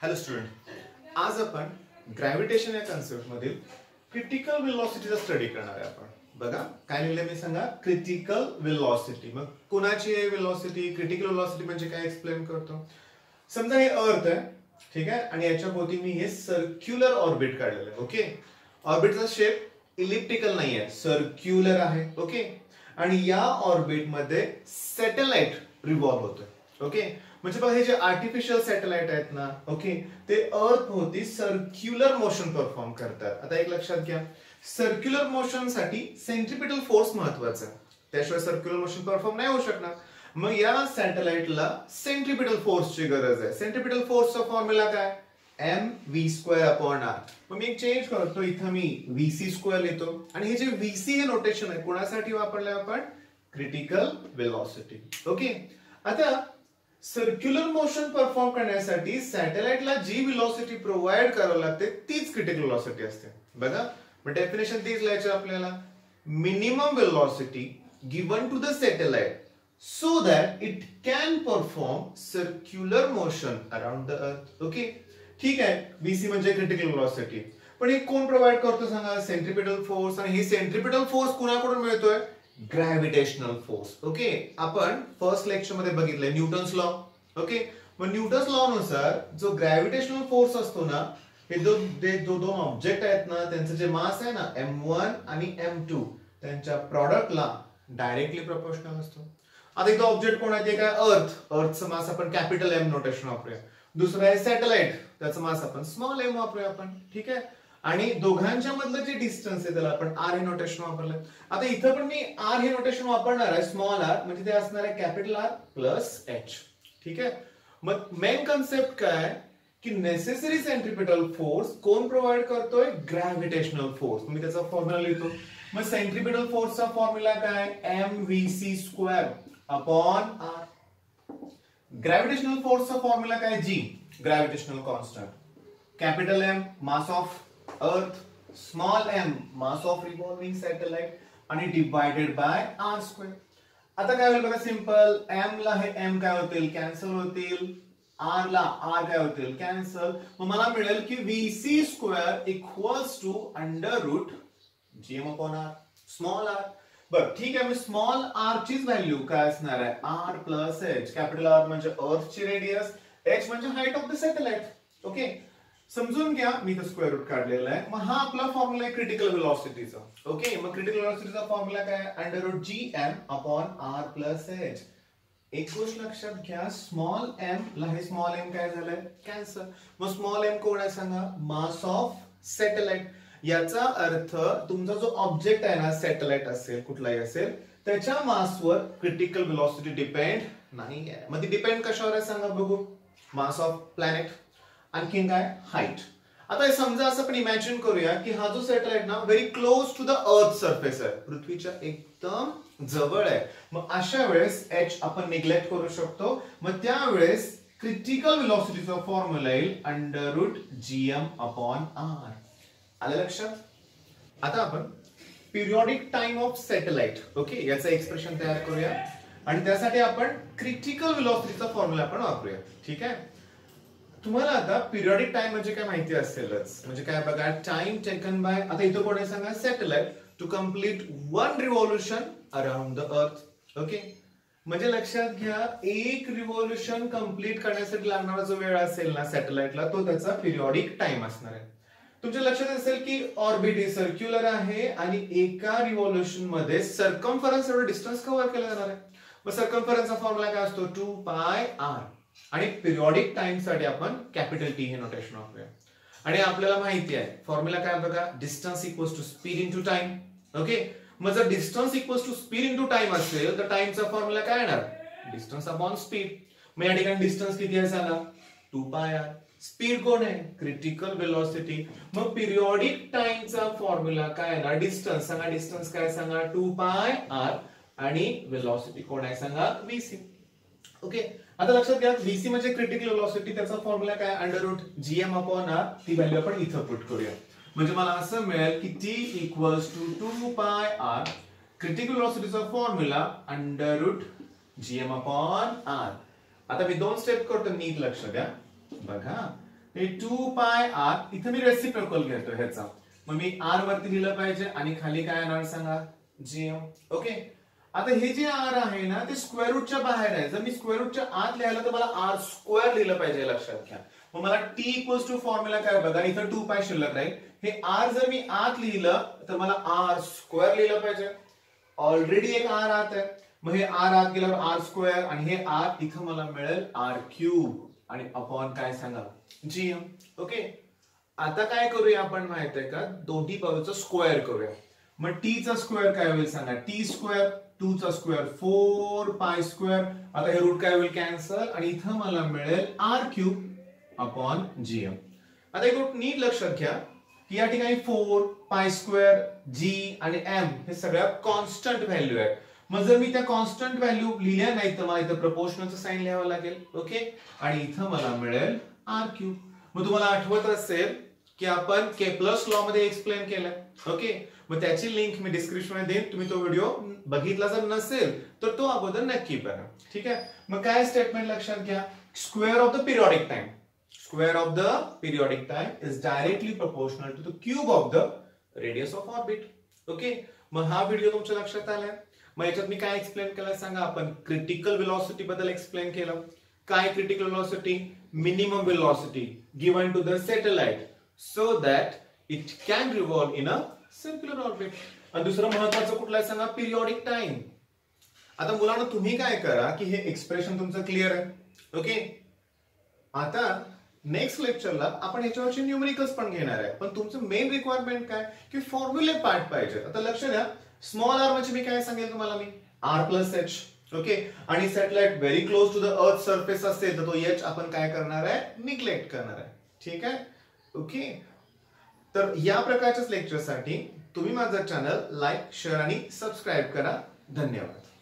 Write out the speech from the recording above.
Hello student, आज आपण gravitation या कन्सेप्ट मधील क्रिटिकल वेलोसिटीचा स्टडी करणार आहे. आपण बघा काय लिहिलंय मी सांगा. Critical velocity. मग कोणाची आहे वेलोसिटी? क्रिटिकल वेलोसिटी म्हणजे काय एक्सप्लेन करतो. समजा हे अर्थ आहे, ठीक आहे, आणि याच्या भोवती मी हे सर्क्युलर ऑर्बिट काढलेलं आहे. ओके, ऑर्बिटचा शेप इलिप्टिकल नाही आहे, सर्क्युलर आहे. ओके, आणि या ऑर्बिट मध्ये सॅटेलाइट रिव्हॉल्व होतोय. ओके, म्हणजे बघा हे जे आर्टिफिशियल सॅटेलाइट आहेत ना, ओके, ते अर्थ भोवती सर्क्युलर मोशन परफॉर्म करतात. आता एक लक्षात घ्या, सर्क्युलर मोशन साठी सेंट्रिपिटल फोर्स महत्वाचा आहे, त्याशिवाय सर्क्युलर मोशन परफॉर्म नाही होऊ शकणार. मग या सॅटेलाइटला सेंट्रिपिटल फोर्सची गरज आहे. सेंट्रिपिटल फोर्सचा फॉर्म्युला काय? mv²/r. मग मी एक चेंज करतो, इथं मी vc² लिहितो, आणि हे जे vc हे नोटेशन आहे कोणासाठी वापरलंय आपण? Critical velocity. ओके, आता सर्क्युलर मोशन परफॉर्म करण्यासाठी सॅटेलाइटला जी वेलोसिटी प्रोव्हाइड करावी लागते तीच क्रिटिकल वेलोसिटी असते. बघा, मग डेफिनेशन तीच लिहायची आपल्याला. Minimum velocity given to the satellite so that it can perform circular motion around the earth. Okay, ठीक आहे, बीसी म्हणजे क्रिटिकल वेलोसिटी. पण हे कोण प्रोव्हाइड करतो सांगा? Centripetal force. आणि ही सेंट्रिपिटल फोर्स कुणाकडून मिळतोय? Gravitational force. ओके, आपण फर्स्ट लेक्चर मध्ये बघितलंय न्यूटन्स लॉ. ओके, मग न्यूटन्स लॉ नुसार जो ग्रॅव्हिटेशनल फोर्स असतो ना, हे दोन ऑब्जेक्ट आहेत ना, त्यांचं जे मास आहे ना m1 आणि m2, त्यांच्या प्रॉडक्टला डायरेक्टली प्रोपोर्शनल असतो. आता इथं ऑब्जेक्ट कोण आहे? ते काय? अर्थ. अर्थचं मास आपण कॅपिटल M नोटेशन वापरूया. दुसरं आहे सॅटेलाइट, त्याचं मास आपण स्मॉल m वापरूया आपण. ठीक आहे, आणि दोघांच्या मधलं जे डिस्टन्स आहे त्याला आपण r हे नोटेशन वापरलंय. आता इथं पण मी r हे नोटेशन वापरणार आहे, स्मॉल r, म्हणजे ते असणार आहे कॅपिटल R प्लस h. ठीक आहे, मग मेन कन्सेप्ट काय की नेसेसरी सेंट्रिपिटल फोर्स कोण प्रोव्हाइड करतोय? Gravitational force. मी त्याचा फॉर्म्युला लिहितो. मग सेंट्रिपिटल फोर्सचा फॉर्म्युला काय? mvc²/r. ग्रॅव्हिटेशनल फोर्सचा फॉर्म्युला काय? g, gravitational constant. Capital M mass of earth, small m mass of revolving satellite, आणि डिवाइडेड बाय r². आता काय होईल बघा, सिंपल. m ला हे m काय होतील? कॅन्सल होतील. r ला r काय होतील? कॅन्सल. मग मला मिळेल की vc² equals to √gm/r, small r. बरं, ठीक आहे, मी स्मॉल r चीच व्हॅल्यू काय असणार आहे? r plus h. Capital R म्हणजे अर्थची रेडियस, h म्हणजे height of the satellite. Okay, समजून घ्या, मी तर स्क्वेअर रूट काढलेला आहे. मग हा आपला फॉर्म्युला आहे क्रिटिकल वेलोसिटीचा. ओके, मग क्रिटिकल वेलोसिटीचा फॉर्म्युला काय? √gm/r plus h. एक गोष्ट लक्षात घ्या, स्मॉल m ला हे स्मॉल m काय झालंय? कॅन्सल. मग स्मॉल m कोण आहे सांगा? Mass of satellite. याचा अर्थ तुमचा जो ऑब्जेक्ट आहे ना, सॅटेलाइट असेल कुठलाही असेल, त्याच्या मासवर क्रिटिकल वेलोसिटी डिपेंड नाही आहे. मग ती डिपेंड कशावर आहे सांगा बघू? मास ऑफ प्लॅनेट, आणखीन काय? हाईट. आता हे समजा असं पण इमॅजिन करूया की हा जो सॅटेलाइट ना very close to the earth surface आहे, पृथ्वीच्या एकदम जवळ आहे. मग अशा वेळेस h आपण निग्लेक्ट करू शकतो. मग त्यावेळेस क्रिटिकल वेलोसिटीचा फॉर्म्युला येईल √gm/r. आलं लक्षात? आता आपण periodic time of satellite, okay, याचं एक्सप्रेशन तयार करूया, आणि त्यासाठी आपण क्रिटिकल वेलोसिटीचा फॉर्म्युला आपण वापरूया. ठीक आहे, तुम्हाला आता पिरियॉडिक टाइम म्हणजे काय माहिती असेलच. म्हणजे काय बघा, टाइम टेकन बाय, आता इथं कोण आहे सांगा? Satellite, to complete 1 revolution around the earth. Okay, म्हणजे लक्षात घ्या, एक रिव्हॉल्युशन कंप्लीट करण्यासाठी लागणारा जो वेळ असेल ना सॅटेलाइटला, तो त्याचा पिरियॉडिक टाइम असणार आहे. तुमच्या लक्षात असेल की ऑर्बिट ही सर्क्युलर आहे, आणि एका रिव्हॉल्युशन मध्ये सर्कम्फरन्स एवढं डिस्टन्स कव्हर केलं जाणार आहे. मग सर्कम्फरन्सचा फॉर्म्युला काय असतो? 2πr. आणि पिरियॉडिक टाइम साठी आपण कॅपिटल T हे नोटेशन वापरूया. आणि आपल्याला माहिती आहे फॉर्म्युला काय बघा? Distance equals to speed into time. Okay, मग जर distance equals to speed into time असेल तर टाइमचा फॉर्म्युला काय येणार? Distance upon speed. मग या ठिकाणी डिस्टन्स किती आहे सांगा? 2πr. स्पीड कोण आहे? Critical velocity. मग पिरियॉडिक टाइमचा फॉर्म्युला काय येणार? डिस्टन्स सांगा, डिस्टन्स काय सांगा? 2πr, आणि वेलोसिटी कोण आहे सांगा? vc. ओके, आता लक्षात घ्या, vc म्हणजे क्रिटिकल वेलोसिटी, त्याचा फॉर्म्युला काय? √gm/r. ती व्हॅल्यू आपण इथं पुट करूया. म्हणजे मला असं मिळेल की t equals to 2πr. Critical वेलोसिटीचा फॉर्म्युला √gm/r. आता मी दोन स्टेप करतो, नीट लक्ष द्या. बघा, हे 2 पाय आर, इथं मी रेसिप्रोकल घेतो ह्याचा, मग मी आर वरती लिहिलं पाहिजे आणि खाली काय येणार सांगा, जीएम. ओके, आता हे जे आर आहे ना ते स्क्वेअर रूटच्या बाहेर आहे. जर मी स्क्वेअर रूटच्या आत लिहायला तर मला आर स्क्वेअर लिहिलं पाहिजे, लक्षात घ्या. मग मला टी इक्वल्स टू फॉर्म्युला काय बघा, इथं 2 पाय शिल्लक राहील. हे आर जर मी आत लिहिलं तर मला आर स्क्वेअर लिहिलं पाहिजे. ऑलरेडी एक आर आत आहे, मग हे आर आत गेल्यावर आर स्क्वेअर आणि हे आर इथं मला मिळेल आर क्यूब आणि अपॉन काय सांगा, जीएम. ओके, आता काय करूया आपण माहित आहे का, दोन्ही बाजूचा स्क्वेअर करूया. मग टी चा स्क्वेअर काय होईल सांगा, टी स्क्वेअर, 2 चा स्क्वेअर 4 पाय स्क्वेअर. आता हे रूट काय होईल, कॅन्सल, आणि इथं मला मिळेल आर क्यूब अपॉन जीएम. आता एक गोष्ट नीट लक्षात घ्या की या ठिकाणी 4 पाय स्क्वेअर, जी आणि एम हे सगळ्या कॉन्स्टंट व्हॅल्यू आहेत. मग जर मी त्या कॉन्स्टंट व्हॅल्यू लिहिल्या नाही तर मला इथं प्रपोर्शनलचं साइन लिहावं लागेल. ओके, आणि इथं मला मिळेल आर क्यूब. मग तुम्हाला आठवत असेल की आपण केप्लर्स लॉ मध्ये एक्सप्लेन केलंय. ओके, मग त्याची लिंक मी डिस्क्रिप्शन मध्ये देईन, तुम्ही तो व्हिडिओ बघितला जर नसेल तर तो अगोदर नक्की बघा. ठीक आहे, मग काय स्टेटमेंट लक्षात घ्या, square of the periodic time, square of the periodic time is directly proportional to the cube of the radius of orbit. Okay, मग हा व्हिडिओ तुमच्या लक्षात आलाय. मग याच्यात मी काय एक्सप्लेन केलं सांगा, आपण क्रिटिकल वेलोसिटी बद्दल एक्सप्लेन केलं. काय critical velocity, minimum velocity given to the satellite so that it can revolve in a circular orbit. आणि दुसरं महत्त्वाचं कुठलं आहे सांगा, पिरियॉडिक टाइम. आता मुलांना तुम्ही काय करा की हे एक्सप्रेशन तुमचं क्लिअर आहे. ओके, आता नेक्स्ट लेक्चरला आपण याच्यावरचे न्यूमेरिकल्स पण घेणार आहे, पण तुमचं मेन रिक्वायरमेंट काय की फॉर्म्युले पार्ट पाहिजे. आता लक्ष द्या, स्मॉल आर म्हणजे मी काय सांगेल तुम्हाला, मी आर प्लस एच. ओके, आणि satellite very close to the earth surface असेल तर तो एच आपण काय करणार आहे, निग्लेक्ट करणार आहे. ठीक आहे. ओके, तर या प्रकारच्या लेक्चरसाठी तुम्ही माझं चॅनल लाईक, शेअर आणि सबस्क्राईब करा. धन्यवाद.